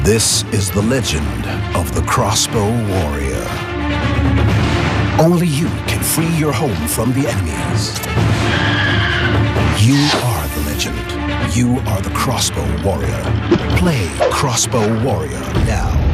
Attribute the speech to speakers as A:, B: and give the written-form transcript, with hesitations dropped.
A: This is the legend of the Crossbow Warrior. Only you can free your home from the enemies. You are the legend. You are the Crossbow Warrior. Play Crossbow Warrior now.